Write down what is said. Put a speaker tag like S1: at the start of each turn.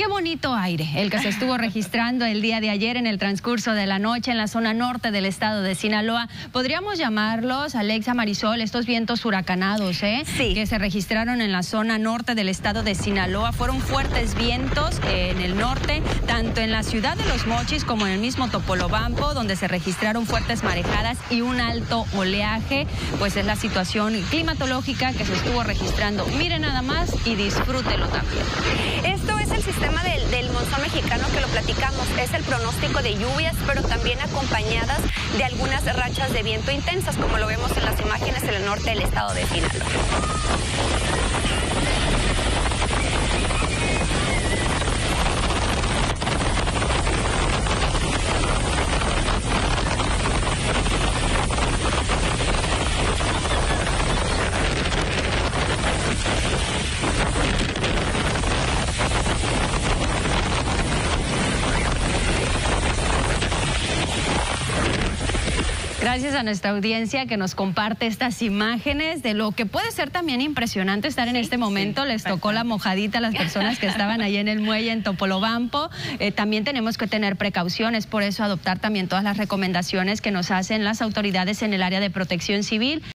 S1: Qué bonito aire el que se estuvo registrando el día de ayer en el transcurso de la noche en la zona norte del estado de Sinaloa. Podríamos llamarlos, Alexa, Marisol, estos vientos huracanados,
S2: Sí.
S1: que se registraron en la zona norte del estado de Sinaloa. Fueron fuertes vientos en el norte, tanto en la ciudad de Los Mochis como en el mismo Topolobampo, donde se registraron fuertes marejadas y un alto oleaje. Pues es la situación climatológica que se estuvo registrando. Mire nada más y disfrútelo también.
S2: Esto es el sistema del monzón mexicano que lo platicamos. Es el pronóstico de lluvias, pero también acompañadas de algunas rachas de viento intensas, como lo vemos en las imágenes en el norte del estado de Sinaloa.
S1: Gracias a nuestra audiencia que nos comparte estas imágenes de lo que puede ser también impresionante estar en este momento. Les tocó la mojadita a las personas que estaban ahí en el muelle en Topolobampo. También tenemos que tener precauciones, por eso adoptar también todas las recomendaciones que nos hacen las autoridades en el área de protección civil.